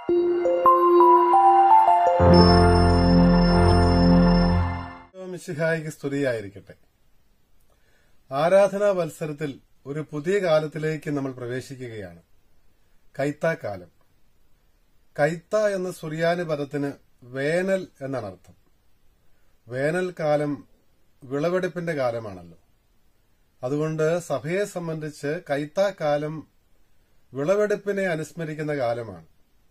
മിശിഹായിക്ക് സ്തുതിയായിരിക്കട്ടെ. ആരാധനാ വത്സരത്തിൽ ഒരു പുതിയ കാലത്തിലേക്ക് നമ്മൾ പ്രവേശിക്കുകയാണ്. കൈത്താക്കാലം. കൈത്ത എന്ന സുറിയാനി പദത്തിന് വേനൽ എന്നാണ് അർത്ഥം. വേനൽക്കാലം വിളവെടുപ്പിന്റെ കാലമാണല്ലോ. അതുകൊണ്ട് സഭയെ സംബന്ധിച്ച് കൈത്താക്കാലം വിളവെടുപ്പിനെ അനുസ്മരിക്കുന്ന കാലമാണ്.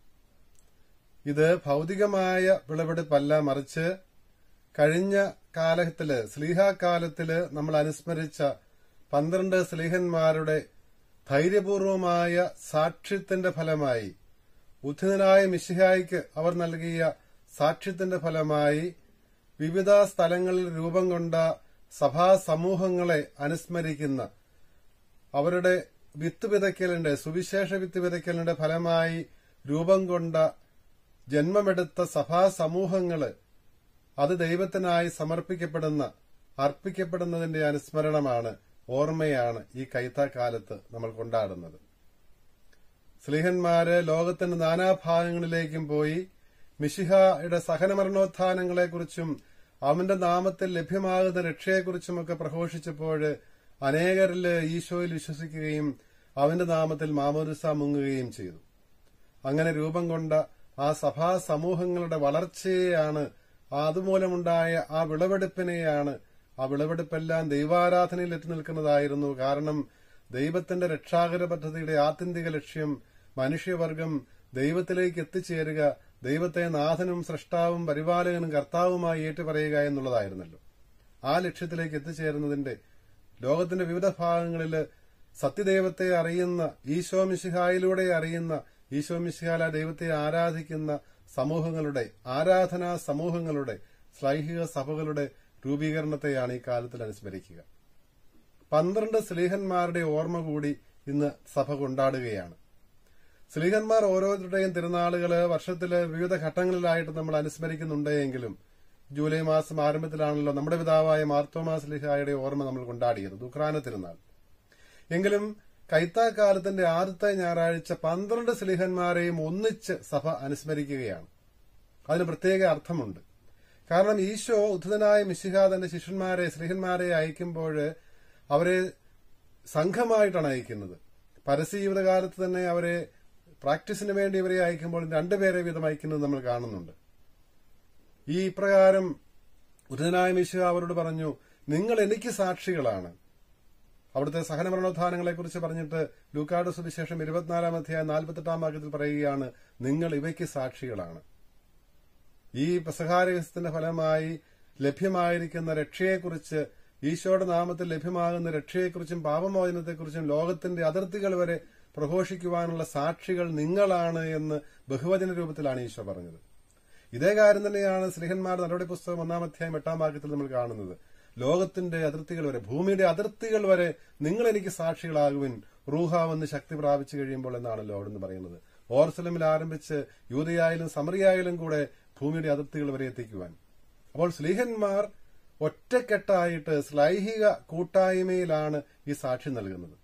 ഇത് ഭൗതികമായ വിളവെടുപ്പല്ല, മറിച്ച് കഴിഞ്ഞ കാലത്തില് സ്ലീഹാകാലത്തില് നമ്മൾ അനുസ്മരിച്ച 12 സ്ലീഹന്മാരുടെ ധൈര്യപൂർവമായ സാക്ഷ്യത്തിന്റെ ഫലമായി, ഉദ്ധിതനായ മിശിഹായ്ക്ക് അവർ നൽകിയ സാക്ഷ്യത്തിന്റെ ഫലമായി വിവിധ സ്ഥലങ്ങളിൽ രൂപം കൊണ്ട സഭാസമൂഹങ്ങളെ അനുസ്മരിക്കുന്ന, അവരുടെ വിത്ത് വിതയ്ക്കലിന്റെ, സുവിശേഷ വിത്ത് വിതയ്ക്കലിന്റെ ഫലമായി രൂപം കൊണ്ട ജന്മമെടുത്ത സഭാസമൂഹങ്ങള് അത് ദൈവത്തിനായി സമർപ്പിക്കപ്പെടുന്ന, അർപ്പിക്കപ്പെടുന്നതിന്റെ അനുസ്മരണമാണ്, ഓർമ്മയാണ് ഈ കൈത്താക്കാലത്ത് നമ്മൾ കൊണ്ടാടുന്നത്. സ്ലീഹന്മാര് ലോകത്തിന്റെ നാനാഭാഗങ്ങളിലേക്കും പോയി മിശിഹായുടെ സഹനമരണോത്ഥാനങ്ങളെക്കുറിച്ചും അവന്റെ നാമത്തിൽ ലഭ്യമാകുന്ന രക്ഷയെക്കുറിച്ചുമൊക്കെ പ്രഘോഷിച്ചപ്പോൾ അനേകരില് ഈശോയിൽ വിശ്വസിക്കുകയും അവന്റെ നാമത്തിൽ മാമോദിസ മുങ്ങുകയും ചെയ്തു. അങ്ങനെ രൂപം കൊണ്ട ആ സഭാസമൂഹങ്ങളുടെ വളർച്ചയെയാണ്, അതുമൂലമുണ്ടായ ആ വിളവെടുപ്പിനെയാണ്, ആ വിളവെടുപ്പെല്ലാം ദൈവാരാധനയിൽ എത്തി നിൽക്കുന്നതായിരുന്നു. കാരണം ദൈവത്തിന്റെ രക്ഷാകര പദ്ധതിയുടെ ആത്യന്തിക ലക്ഷ്യം മനുഷ്യവർഗം ദൈവത്തിലേക്ക് എത്തിച്ചേരുക, ദൈവത്തെ നാഥനും സൃഷ്ടാവും പരിപാലകനും കർത്താവുമായി ഏറ്റുപറയുക എന്നുള്ളതായിരുന്നല്ലോ. ആ ലക്ഷ്യത്തിലേക്ക് എത്തിച്ചേരുന്നതിന്റെ ലോകത്തിന്റെ വിവിധ ഭാഗങ്ങളിൽ സത്യദൈവത്തെ അറിയുന്ന, ഈശോ മിശിഹായിലൂടെ അറിയുന്ന, ഈശോ മിശിഹാല ദൈവത്തെ ആരാധിക്കുന്ന സമൂഹങ്ങളുടെ, ആരാധനാ സമൂഹങ്ങളുടെ, ശ്ലൈഹിക സഭകളുടെ രൂപീകരണത്തെയാണ് ഈ കാലത്തിൽ അനുസ്മരിക്കുക. 12 സ്ലീഹന്മാരുടെ ഓർമ്മ കൂടി ഇന്ന് സഭ കൊണ്ടാടുകയാണ്. സ്ലീഹന്മാർ ഓരോരുത്തരുടെയും തിരുനാളുകള് വർഷത്തില് വിവിധ ഘട്ടങ്ങളിലായിട്ട് നമ്മൾ അനുസ്മരിക്കുന്നുണ്ടെങ്കിലും ജൂലൈ മാസം ആരംഭത്തിലാണല്ലോ നമ്മുടെ പിതാവായ മാർത്തോമാ സ്ലീഹായുടെ ഓർമ്മ നമ്മൾ കൊണ്ടാടിയത്, ദുഃഖാന തിരുനാൾ. എങ്കിലും കൈത്താക്കാലത്തിന്റെ ആദ്യത്തെ ഞായറാഴ്ച 12 സ്ലീഹന്മാരെയും ഒന്നിച്ച് സഭ അനുസ്മരിക്കുകയാണ്. അതിന് പ്രത്യേക അർത്ഥമുണ്ട്. കാരണം ഈശോ ഉദ്ധിതനായ മിശിഹ തന്റെ ശിഷ്യന്മാരെ, സ്ലീഹന്മാരെ അയക്കുമ്പോൾ അവരെ സംഘമായിട്ടാണ് അയക്കുന്നത്. പരസ്യജീവിതകാലത്ത് തന്നെ അവരെ പ്രാക്ടീസിന് വേണ്ടി ഇവരെ അയക്കുമ്പോൾ 2 പേരെ വീതം അയക്കുന്നത് നമ്മൾ കാണുന്നുണ്ട്. ഈ ഇപ്രകാരം ഉദ്ധിതനായ മിശിഹ അവരോട് പറഞ്ഞു, നിങ്ങൾ എനിക്ക് സാക്ഷികളാണ്. അവിടുത്തെ സഹനമരണോത്ഥാനങ്ങളെക്കുറിച്ച് പറഞ്ഞിട്ട് ലൂക്കായുടെ സുവിശേഷം 24-ാം അധ്യായം 48-ാം വാക്യത്തിൽ പറയുകയാണ്, നിങ്ങൾ ഇവയ്ക്ക് സാക്ഷികളാണ്. ഈ പെസഹാരഹസ്യത്തിന്റെ ഫലമായി ലഭ്യമായിരിക്കുന്ന രക്ഷയെക്കുറിച്ച്, ഈശോയുടെ നാമത്തിൽ ലഭ്യമാകുന്ന രക്ഷയെക്കുറിച്ചും പാപമോചനത്തെക്കുറിച്ചും ലോകത്തിന്റെ അതിർത്തികൾ വരെ പ്രഘോഷിക്കുവാനുള്ള സാക്ഷികൾ നിങ്ങളാണ് എന്ന് ബഹുവചന രൂപത്തിലാണ് ഈശോ പറഞ്ഞത്. ഇതേ കാര്യം തന്നെയാണ് സ്ലീഹന്മാർ നടപടി പുസ്തകം 1-ാം അധ്യായം 8-ാം വാക്യത്തിൽ നമ്മൾ കാണുന്നത്. ലോകത്തിന്റെ അതിർത്തികൾ വരെ, ഭൂമിയുടെ അതിർത്തികൾ വരെ നിങ്ങൾ എനിക്ക് സാക്ഷികളാകുവിൻ, റൂഹ വന്ന് ശക്തി പ്രാപിച്ചു കഴിയുമ്പോൾ എന്നാണല്ലോ അവിടുന്ന് പറയുന്നത്. ഓർസലമിൽ ആരംഭിച്ച് യൂദയായാലും സമറിയായാലും കൂടെ ഭൂമിയുടെ അതിർത്തികൾ വരെ എത്തിക്കുവാൻ. അപ്പോൾ സ്ലീഹന്മാർ ഒറ്റക്കെട്ടായിട്ട് ശ്ലൈഹിക കൂട്ടായ്മയിലാണ് ഈ സാക്ഷി നൽകുന്നത്.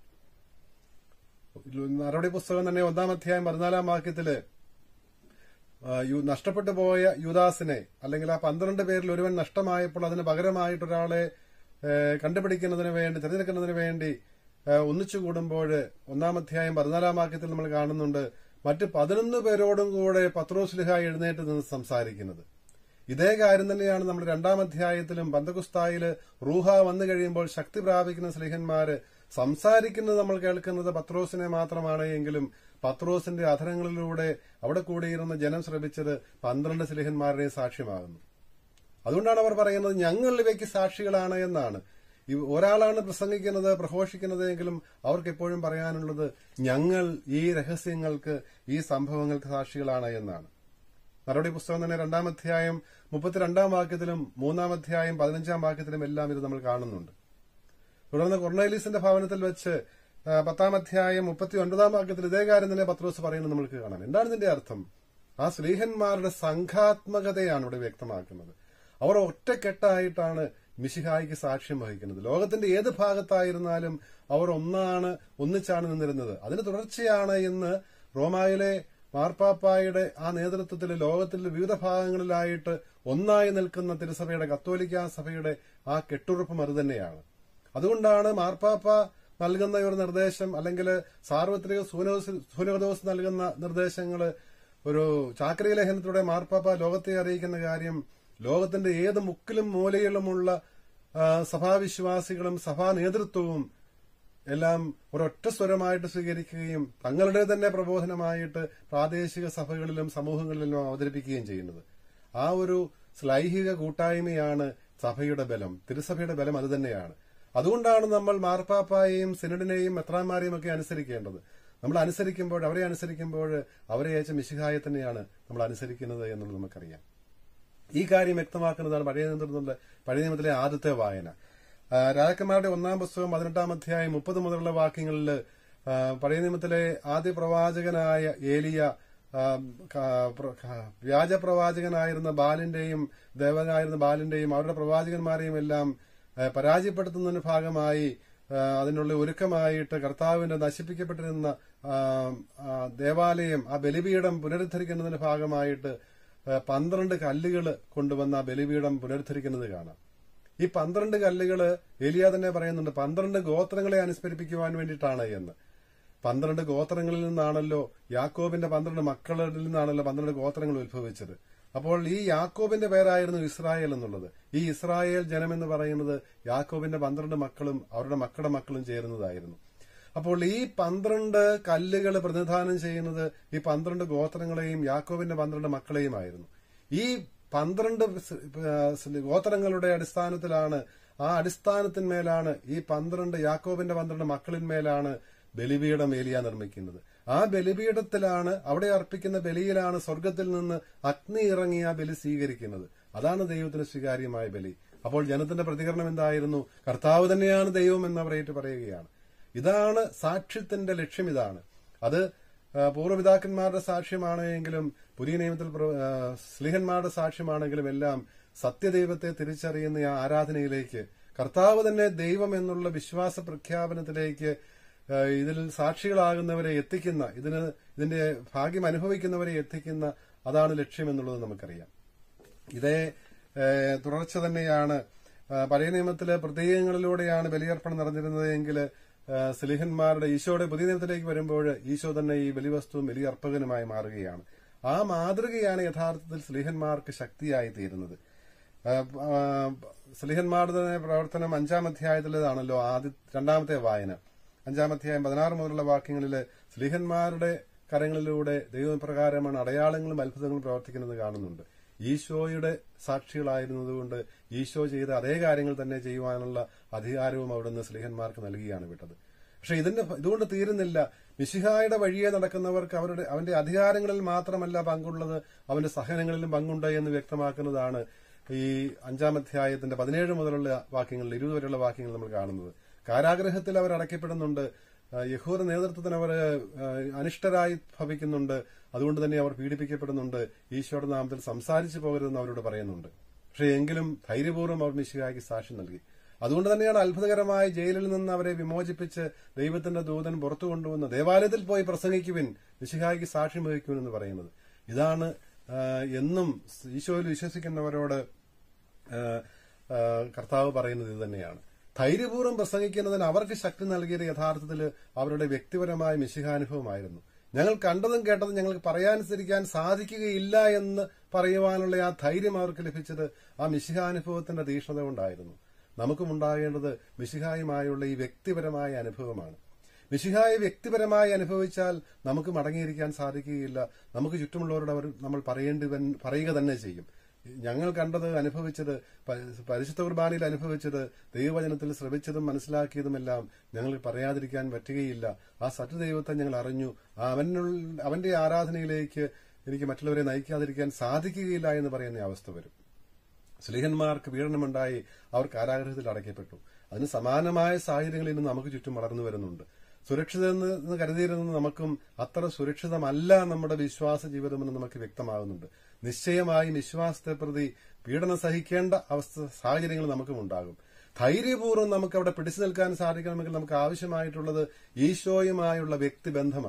നടപടി പുസ്തകം തന്നെ 1-ാം അധ്യായം 14-ാം വാക്യത്തില് നഷ്ടപ്പെട്ടു പോയ യൂദാസിനെ, അല്ലെങ്കിൽ ആ 12 പേരിൽ ഒരുവൻ നഷ്ടമായപ്പോൾ അതിന് പകരമായിട്ടൊരാളെ കണ്ടുപിടിക്കുന്നതിന് വേണ്ടി, തിരഞ്ഞെടുക്കുന്നതിന് വേണ്ടി ഒന്നിച്ചുകൂടുമ്പോൾ 1-ാം അധ്യായം 14-ാം വാക്യത്തിൽ നമ്മൾ കാണുന്നുണ്ട്, മറ്റ് 11 പേരോടും കൂടെ പത്രോസ് ശ്ലീഹ എഴുന്നേറ്റ് നിന്ന് സംസാരിക്കുന്നത്. ഇതേ കാര്യം തന്നെയാണ് നമ്മൾ 2-ാം അധ്യായത്തിലും പന്തക്കുസ്തായില് റൂഹ വന്നു കഴിയുമ്പോൾ ശക്തി പ്രാപിക്കുന്ന സ്ലീഹന്മാര് സംസാരിക്കുന്നത് നമ്മൾ കേൾക്കുന്നത് പത്രോസിനെ മാത്രമാണ്. എങ്കിലും പത്രോസിന്റെ അധരങ്ങളിലൂടെ അവിടെ കൂടിയിരുന്ന ജനം ശ്രമിച്ചത് 12 സ്ലീഹന്മാരുടെയും സാക്ഷ്യമാകുന്നു. അതുകൊണ്ടാണ് അവർ പറയുന്നത്, ഞങ്ങൾ ഇവയ്ക്ക് സാക്ഷികളാണ് എന്നാണ്. ഒരാളാണ് പ്രസംഗിക്കുന്നത്, പ്രഘോഷിക്കുന്നത് എങ്കിലും അവർക്ക് എപ്പോഴും പറയാനുള്ളത്, ഞങ്ങൾ ഈ രഹസ്യങ്ങൾക്ക്, ഈ സംഭവങ്ങൾക്ക് സാക്ഷികളാണ് എന്നാണ്. നടപടി പുസ്തകം തന്നെ 2-ാം അധ്യായം 32-ാം വാക്യത്തിലും 3-ാം അധ്യായം 15-ാം വാക്യത്തിലും എല്ലാം ഇത് നമ്മൾ കാണുന്നുണ്ട്. തുടർന്ന് കൊർണേലീസിന്റെ ഭവനത്തിൽ വെച്ച് 10-ാം അധ്യായം 39-ാം വാക്യത്തിൽ ഇതേ കാര്യം തന്നെ പത്രോസ് പറയുന്നത് നമുക്ക് കാണാം. എന്താണ് ഇതിന്റെ അർത്ഥം? ആ സ്ലീഹന്മാരുടെ സംഘാത്മകതയാണ് ഇവിടെ വ്യക്തമാക്കുന്നത്. അവർ ഒറ്റക്കെട്ടായിട്ടാണ് മിശിഹായ്ക്ക് സാക്ഷ്യം വഹിക്കുന്നത്. ലോകത്തിന്റെ ഏത് ഭാഗത്തായിരുന്നാലും അവർ ഒന്നിച്ചാണ് നിന്നിരുന്നത്. അതിന് തുടർച്ചയാണ് ഇന്ന് റോമായിലെ മാർപ്പാപ്പായുടെ ആ നേതൃത്വത്തിൽ ലോകത്തിന്റെ വിവിധ ഭാഗങ്ങളിലായിട്ട് ഒന്നായി നിൽക്കുന്ന തിരുസഭയുടെ കത്തോലിക്കാ സഭയുടെ ആ കെട്ടുറപ്പും അതുതന്നെയാണ്. അതുകൊണ്ടാണ് മാർപ്പാപ്പ നൽകുന്ന ഒരു നിർദ്ദേശം, അല്ലെങ്കിൽ സാർവത്രിക സൂനോദോസ് നൽകുന്ന നിർദ്ദേശങ്ങൾ, ഒരു ചാക്രിക ലേഖനത്തിലൂടെ മാർപ്പാപ്പ ലോകത്തെ അറിയിക്കുന്ന കാര്യം, ലോകത്തിന്റെ ഏത് മുക്കിലും മൂലയിലുമുള്ള സഭാവിശ്വാസികളും സഭാ നേതൃത്വവും എല്ലാം ഒരൊറ്റ സ്വരമായിട്ട് സ്വീകരിക്കുകയും തങ്ങളുടെ തന്നെ പ്രബോധനമായിട്ട് പ്രാദേശിക സഭകളിലും സമൂഹങ്ങളിലും അവതരിപ്പിക്കുകയും ചെയ്യുന്നത്. ആ ഒരു ശ്ലൈഹിക കൂട്ടായ്മയാണ് സഭയുടെ ബലം, തിരുസഭയുടെ ബലം അതുതന്നെയാണ്. അതുകൊണ്ടാണ് നമ്മൾ മാർപ്പാപ്പായെയും സിനഡിനെയും മെത്രാന്മാരെയും ഒക്കെ അനുസരിക്കേണ്ടത്. നമ്മൾ അവരെ അനുസരിക്കുമ്പോൾ അവരെ അയച്ച മിശിഹായെ തന്നെയാണ് നമ്മൾ അനുസരിക്കുന്നത് എന്നുള്ളത് നമുക്കറിയാം. ഈ കാര്യം വ്യക്തമാക്കുന്നതാണ് പഴയ നിയമത്തിലെ ആദ്യത്തെ വായന. രാജാക്കന്മാരുടെ 1-ാം പുസ്തകം 18-ാം അധ്യായം 30 മുതലുള്ള വാക്യങ്ങളിൽ പഴയ നിയമത്തിലെ ആദ്യ പ്രവാചകനായ ഏലിയ വ്യാജ പ്രവാചകനായിരുന്ന ബാലിന്റെയും ദേവനായിരുന്ന ബാലിന്റെയും അവരുടെ പ്രവാചകന്മാരെയും എല്ലാം പരാജയപ്പെടുത്തുന്നതിന് ഭാഗമായി അതിനുള്ള ഒരുക്കമായിട്ട് കർത്താവിന്റെ നശിപ്പിക്കപ്പെട്ടിരുന്ന ദേവാലയം, ആ ബലിപീഠം പുനരുദ്ധരിക്കുന്നതിന് ഭാഗമായിട്ട് 12 കല്ലുകൾ കൊണ്ടുവന്ന ആ ബലിപീഠം പുനരുദ്ധരിക്കുന്നത് കാണാം. ഈ 12 കല്ലുകള് ഏലിയ തന്നെ പറയുന്നുണ്ട് 12 ഗോത്രങ്ങളെ അനുസ്മരിപ്പിക്കുവാൻ വേണ്ടിയിട്ടാണ് എന്ന്. 12 ഗോത്രങ്ങളിൽ നിന്നാണല്ലോ, യാക്കോബിന്റെ 12 മക്കളിൽ നിന്നാണല്ലോ 12 ഗോത്രങ്ങൾ ഉത്ഭവിച്ചത്. അപ്പോൾ ഈ യാക്കോബിന്റെ പേരായിരുന്നു ഇസ്രായേൽ എന്നുള്ളത്. ഈ ഇസ്രായേൽ ജനമെന്ന് പറയുന്നത് യാക്കോബിന്റെ 12 മക്കളും അവരുടെ മക്കളുടെ മക്കളും ചേരുന്നതായിരുന്നു. അപ്പോൾ ഈ 12 കല്ലുകൾ പ്രതിനിധാനം ചെയ്യുന്നത് ഈ 12 ഗോത്രങ്ങളെയും യാക്കോബിന്റെ 12 മക്കളെയുമായിരുന്നു. ഈ 12 ഗോത്രങ്ങളുടെ അടിസ്ഥാനത്തിലാണ്, ആ അടിസ്ഥാനത്തിന്മേലാണ് ഈ 12 യാക്കോബിന്റെ 12 മക്കളിന്മേലാണ് ബലിപീഠം ഏലിയ നിർമ്മിക്കുന്നത്. ആ ബലിപീഠത്തിലാണ്, അവിടെ അർപ്പിക്കുന്ന ബലിയിലാണ് സ്വർഗത്തിൽ നിന്ന് അഗ്നി ഇറങ്ങി ആ ബലി സ്വീകരിക്കുന്നത്. അതാണ് ദൈവത്തിന് സ്വീകാര്യമായ ബലി. അപ്പോൾ ജനത്തിന്റെ പ്രതികരണം എന്തായിരുന്നു? കർത്താവ് തന്നെയാണ് ദൈവം എന്നവർ ഏറ്റു പറയുകയാണ്. ഇതാണ് സാക്ഷ്യത്തിന്റെ ലക്ഷ്യം. ഇതാണ് അത് പൂർവ്വപിതാക്കന്മാരുടെ സാക്ഷ്യമാണെങ്കിലും പുതിയ നിയമത്തിൽ സ്ലീഹന്മാരുടെ സാക്ഷ്യമാണെങ്കിലും എല്ലാം സത്യദൈവത്തെ തിരിച്ചറിയുന്ന ആ ആരാധനയിലേക്ക്, കർത്താവ് തന്നെ ദൈവം എന്നുള്ള വിശ്വാസ പ്രഖ്യാപനത്തിലേക്ക് ഇതിൽ സാക്ഷികളാകുന്നവരെ എത്തിക്കുന്ന, ഇതിന്റെ ഭാഗ്യം അനുഭവിക്കുന്നവരെ എത്തിക്കുന്ന, അതാണ് ലക്ഷ്യം എന്നുള്ളത് നമുക്കറിയാം. ഇതേ തുടർച്ച തന്നെയാണ് പഴയ നിയമത്തിലെ പ്രതീകങ്ങളിലൂടെയാണ് ബലിയർപ്പണം നടന്നിരുന്നതെങ്കിൽ സ്ലീഹന്മാരുടെ ഈശോയുടെ പുതിയ നിയമത്തിലേക്ക് വരുമ്പോൾ ഈശോ തന്നെ ഈ ബലിവസ്തുവും ബലിയർപ്പകനുമായി മാറുകയാണ്. ആ മാതൃകയാണ് യഥാർത്ഥത്തിൽ സ്ലീഹന്മാർക്ക് ശക്തിയായി തീരുന്നത്. സ്ലീഹന്മാരുടെ തന്നെ പ്രവർത്തനം 5-ാം അധ്യായത്തിലേതാണല്ലോ രണ്ടാമത്തെ വായന. 5-ാം അധ്യായം 16 മുതലുള്ള വാക്യങ്ങളിൽ സ്ലീഹന്മാരുടെ കരങ്ങളിലൂടെ ദൈവപ്രകാരമാണ് അടയാളങ്ങളും അത്ഭുതങ്ങളും പ്രവർത്തിക്കുന്നത് കാണുന്നുണ്ട്. ഈശോയുടെ സാക്ഷികളായിരുന്നതുകൊണ്ട് ഈശോ ചെയ്ത അതേ കാര്യങ്ങൾ തന്നെ ചെയ്യുവാനുള്ള അധികാരവും അവിടുന്ന് സ്ലീഹന്മാർക്ക് നൽകുകയാണ് വിട്ടത്. പക്ഷെ ഇതുകൊണ്ട് തീരുന്നില്ല. മിശിഹായുടെ വഴിയെ നടക്കുന്നവർക്ക് അവന്റെ അധികാരങ്ങളിൽ മാത്രമല്ല പങ്കുള്ളത്, അവന്റെ സഹനങ്ങളിലും പങ്കുണ്ട് എന്ന് വ്യക്തമാക്കുന്നതാണ് ഈ 5-ാം അധ്യായത്തിന്റെ 17 മുതലുള്ള വാക്യങ്ങളിൽ 20 വരെയുള്ള വാക്യങ്ങൾ നമ്മൾ കാണുന്നത്. കാരാഗ്രഹത്തിൽ അവർ അടയ്ക്കപ്പെടുന്നുണ്ട്. യഹൂദ നേതൃത്വത്തിന് അവർ അനിഷ്ടരായി ഭവിക്കുന്നുണ്ട്. അതുകൊണ്ട് തന്നെ അവർ പീഡിപ്പിക്കപ്പെടുന്നുണ്ട്. ഈശോയുടെ നാമത്തിൽ സംസാരിച്ചു പോകരുതെന്ന് അവരോട് പറയുന്നുണ്ട്. പക്ഷെ എങ്കിലും ധൈര്യപൂർവ്വം അവർ മിശിഹായ്ക്ക് സാക്ഷ്യം നൽകി. അതുകൊണ്ട് തന്നെയാണ് അത്ഭുതകരമായ ജയിലിൽ നിന്ന് അവരെ വിമോചിപ്പിച്ച് ദൈവത്തിന്റെ ദൂതൻ പുറത്തു കൊണ്ടുവന്ന് ദേവാലയത്തിൽ പോയി പ്രസംഗിക്കുവിൻ, മിശിഹായ്ക്ക് സാക്ഷ്യം വഹിക്കുവിൻ എന്ന് പറയുന്നത്. ഇതാണ് എന്നും ഈശോയിൽ വിശ്വസിക്കുന്നവരോട് കർത്താവ് പറയുന്നത് ഇത് തന്നെയാണ്. ധൈര്യപൂർവ്വം പ്രസംഗിക്കുന്നതിന് അവർക്ക് ശക്തി നൽകിയത് യഥാർത്ഥത്തിൽ അവരുടെ വ്യക്തിപരമായ മിശിഹാനുഭവമായിരുന്നു. ഞങ്ങൾ കണ്ടതും കേട്ടതും ഞങ്ങൾക്ക് പറയാനുസരിക്കാൻ സാധിക്കുകയില്ല എന്ന് പറയുവാനുള്ള ആ ധൈര്യം അവർക്ക് ലഭിച്ചത് ആ മിശിഹാനുഭവത്തിന്റെ തീക്ഷ്ണത കൊണ്ടായിരുന്നു. നമുക്കും ഉണ്ടാകേണ്ടത് മിശിഹായുമായുള്ള ഈ വ്യക്തിപരമായ അനുഭവമാണ്. മിശിഹായെ വ്യക്തിപരമായി അനുഭവിച്ചാൽ നമുക്ക് മടങ്ങിയിരിക്കാൻ സാധിക്കുകയില്ല. നമുക്ക് ചുറ്റുമുള്ളവരോട് നമ്മൾ പറയുക തന്നെ ചെയ്യും. ഞങ്ങൾ കണ്ടത്, അനുഭവിച്ചത്, പരിശുദ്ധ കുർബാനയിൽ അനുഭവിച്ചത്, ദൈവവചനത്തിൽ ശ്രവിച്ചതും മനസ്സിലാക്കിയതുമെല്ലാം ഞങ്ങൾക്ക് പറയാതിരിക്കാൻ പറ്റുകയില്ല. ആ സത്യദൈവത്തെ ഞങ്ങൾ അറിഞ്ഞു. അവന്റെ ആരാധനയിലേക്ക് എനിക്ക് മറ്റുള്ളവരെ നയിക്കാതിരിക്കാൻ സാധിക്കുകയില്ല എന്ന് പറയുന്ന അവസ്ഥ വരും. സ്ലീഹന്മാർക്ക് പീഡനമുണ്ടായി, അവർ കാരാഗ്രഹത്തിൽ അടയ്ക്കപ്പെട്ടു. അതിന് സമാനമായ സാഹചര്യങ്ങളിൽ നിന്ന് നമുക്ക് ചുറ്റും വളർന്നു വരുന്നുണ്ട്. സുരക്ഷിതമെന്ന് കരുതിയിരുന്നത് നമുക്കും അത്ര സുരക്ഷിതമല്ല നമ്മുടെ വിശ്വാസ ജീവിതമെന്ന് നമുക്ക് വ്യക്തമാകുന്നുണ്ട്. നിശ്ചയമായും വിശ്വാസത്തെ പ്രതി പീഡനം സഹിക്കേണ്ട സാഹചര്യങ്ങൾ നമുക്കും ഉണ്ടാകും. ധൈര്യപൂർവ്വം നമുക്ക് അവിടെ പിടിച്ചു നിൽക്കാൻ സാധിക്കണമെങ്കിൽ നമുക്ക് ആവശ്യമായിട്ടുള്ളത് ഈശോയുമായുള്ള വ്യക്തിബന്ധമാണ്.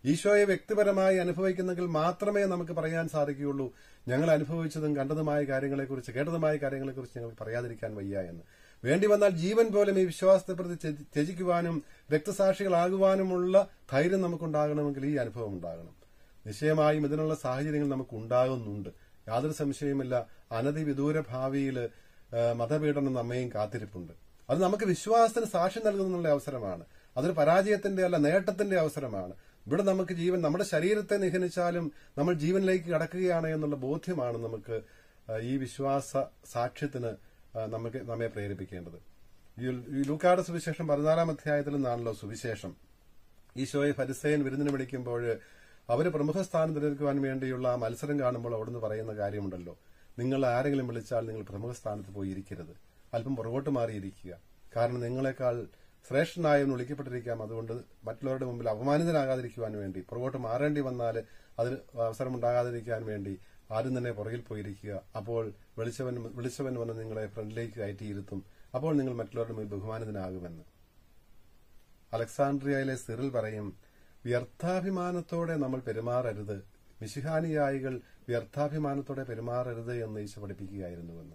ഈശോയെ വ്യക്തിപരമായി അനുഭവിക്കുന്നെങ്കിൽ മാത്രമേ നമുക്ക് പറയാൻ സാധിക്കുകയുള്ളൂ ഞങ്ങൾ അനുഭവിച്ചതും കണ്ടതുമായ കാര്യങ്ങളെക്കുറിച്ച് കേട്ടതുമായ കാര്യങ്ങളെക്കുറിച്ച് ഞങ്ങൾക്ക് പറയാതിരിക്കാൻ വയ്യ എന്ന്. വേണ്ടി വന്നാൽ ജീവൻ പോലും ഈ വിശ്വാസത്തെ പ്രതി ത്യജിക്കുവാനും രക്തസാക്ഷികളാകുവാനുമുള്ള ധൈര്യം നമുക്കുണ്ടാകണമെങ്കിൽ ഈ അനുഭവം ഉണ്ടാകണം. നിശ്ചയമായും ഇതിനുള്ള സാഹചര്യങ്ങൾ നമുക്ക് ഉണ്ടാകുന്നുണ്ട്. യാതൊരു സംശയവുമില്ല. അനധിവിദൂര ഭാവിയിൽ മതപീഡനം നമ്മയും കാത്തിരിപ്പുണ്ട്. അത് നമുക്ക് വിശ്വാസത്തിന് സാക്ഷ്യം നൽകുന്നുള്ള അവസരമാണ്. അതൊരു പരാജയത്തിന്റെ അല്ല, നേട്ടത്തിന്റെ അവസരമാണ്. ഇവിടെ നമുക്ക് ജീവൻ, നമ്മുടെ ശരീരത്തെ നിഹനിച്ചാലും നമ്മൾ ജീവനിലേക്ക് കടക്കുകയാണ് എന്നുള്ള ബോധ്യമാണ് നമുക്ക് ഈ വിശ്വാസ സാക്ഷ്യത്തിന് നമ്മെ പ്രേരിപ്പിക്കേണ്ടത്. ഈ ലൂക്കായുടെ സുവിശേഷം 14-ാം അധ്യായത്തിൽ നിന്നാണല്ലോ സുവിശേഷം. ഈശോയെ ഫരിസേയൻ വിരുന്നിന് വിളിക്കുമ്പോൾ അവര് പ്രമുഖ സ്ഥാനം തിരഞ്ഞെടുക്കുവാൻ വേണ്ടിയുള്ള ആ മത്സരം കാണുമ്പോൾ അവിടുന്ന് പറയുന്ന കാര്യമുണ്ടല്ലോ, നിങ്ങൾ ആരെങ്കിലും വിളിച്ചാൽ നിങ്ങൾ പ്രമുഖ സ്ഥാനത്ത് പോയി ഇരിക്കരുത്, അല്പം പുറകോട്ട് മാറിയിരിക്കുക. കാരണം നിങ്ങളെക്കാൾ ശ്രേഷ്ഠനായെന്ന് വിളിക്കപ്പെട്ടിരിക്കാം. അതുകൊണ്ട് മറ്റുള്ളവരുടെ മുമ്പിൽ അപമാനിതനാകാതിരിക്കുവാൻ വേണ്ടി, പുറകോട്ട് മാറേണ്ടി വന്നാൽ അതിന് അവസരമുണ്ടാകാതിരിക്കാൻ വേണ്ടി ആരും തന്നെ പുറകിൽ പോയിരിക്കുക. അപ്പോൾ വിളിച്ചവൻ വന്ന് നിങ്ങളെ ഫ്രണ്ടിലേക്ക് കയറ്റിയിരുത്തും. അപ്പോൾ നിങ്ങൾ മറ്റുള്ളവരുടെ മുമ്പിൽ ബഹുമാനിതനാകുമെന്ന്. അലക്സാണ്ട്രിയയിലെ സിറിൽ പറയും, വ്യർത്ഥാഭിമാനത്തോടെ നമ്മൾ പെരുമാറരുത്, മിശിഹാനുയായികൾ വ്യർത്ഥാഭിമാനത്തോടെ പെരുമാറരുത് എന്ന് ഈശോ പഠിപ്പിക്കുകയായിരുന്നുവെന്ന്.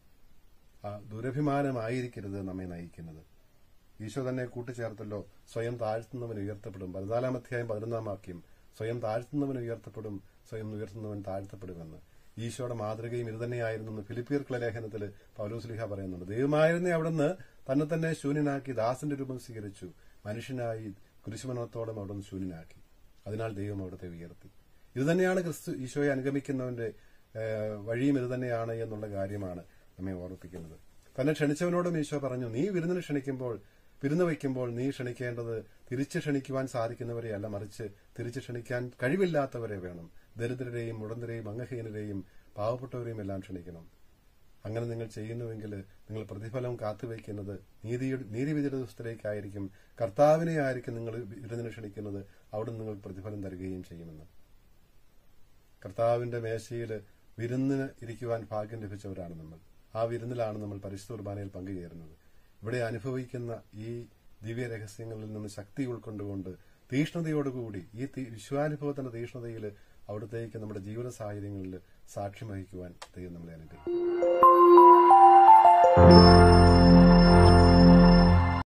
ആ ദുരഭിമാനമായിരിക്കരുത് നമ്മെ നയിക്കുന്നത്. ഈശോ തന്നെ കൂട്ടിച്ചേർത്തല്ലോ, സ്വയം താഴ്ത്തുന്നവൻ ഉയർത്തപ്പെടും. 14-ാം അധ്യായം 11-ാം വാക്യം, സ്വയം താഴ്ത്തുന്നവൻ ഉയർത്തപ്പെടും, സ്വയം ഉയർത്തുന്നവൻ താഴ്ത്തപ്പെടുമെന്ന്. ഈശോയുടെ മാതൃകയും ഇതുതന്നെയായിരുന്നു. ഫിലിപ്പിയർക്കുള്ള ലേഖനത്തിൽ പൗലോസ്ലീഹ പറയുന്നുണ്ട്, ദൈവമായിരുന്നേ അവിടുന്ന് തന്നെ തന്നെ ശൂന്യനാക്കി ദാസന്റെ രൂപം സ്വീകരിച്ചു, മനുഷ്യനായി കുരിശുമരണത്തോളം അവിടുന്ന് ശൂന്യനാക്കി. അതിനാൽ ദൈവം അവിടുത്തെ ഉയർത്തി. ഇതുതന്നെയാണ് ക്രിസ്തു ഈശോയെ അനുഗമിക്കുന്നവന്റെ വഴിയും ഇതുതന്നെയാണ് എന്നുള്ള കാര്യമാണ് നമ്മെ ഓർമ്മിപ്പിക്കുന്നത്. തന്നെ ക്ഷണിച്ചവനോടും ഈശോ പറഞ്ഞു, നീ വിരുന്ന് വയ്ക്കുമ്പോൾ നീ ക്ഷണിക്കേണ്ടത് തിരിച്ചു ക്ഷണിക്കുവാൻ സാധിക്കുന്നവരെയല്ല, മറിച്ച് തിരിച്ചു ക്ഷണിക്കാൻ കഴിവില്ലാത്തവരെ വേണം. ദരിദ്രരെയും മുടന്തരെയും അംഗഹീനരെയും പാവപ്പെട്ടവരെയും എല്ലാം ക്ഷണിക്കണം. അങ്ങനെ നിങ്ങൾ ചെയ്യുന്നുവെങ്കിൽ നിങ്ങൾ പ്രതിഫലം കാത്തുവയ്ക്കുന്നത് നീതിവിധിയുടെ ദിവസത്തിലേക്കായിരിക്കും. കർത്താവിനെ ആയിരിക്കും നിങ്ങൾ വിരുന്നിന് ക്ഷണിക്കുന്നത്, അവിടെ നിങ്ങൾ പ്രതിഫലം തരികയും ചെയ്യുമെന്ന്. കർത്താവിന്റെ മേശയിൽ വിരുന്നിന് ഇരിക്കുവാൻ ഭാഗ്യം ലഭിച്ചവരാണ് നമ്മൾ. ആ വിരുന്നിലാണ് നമ്മൾ പരിശുദ്ധ കുർബാനയിൽ പങ്കുചേരുന്നത്. ഇവിടെ അനുഭവിക്കുന്ന ഈ ദിവ്യ രഹസ്യങ്ങളിൽ നിന്ന് ശക്തി ഉൾക്കൊണ്ടുകൊണ്ട് തീഷ്ണതയോടുകൂടി ഈ വിശ്വാനുഭവത്തിന്റെ തീഷ്ണതയിൽ അവിടത്തേക്ക് നമ്മുടെ ജീവിത സാഹചര്യങ്ങളിൽ സാക്ഷ്യം വഹിക്കുവാൻ ദൈവം നമ്മളെ അനുഗ്രഹിക്കും.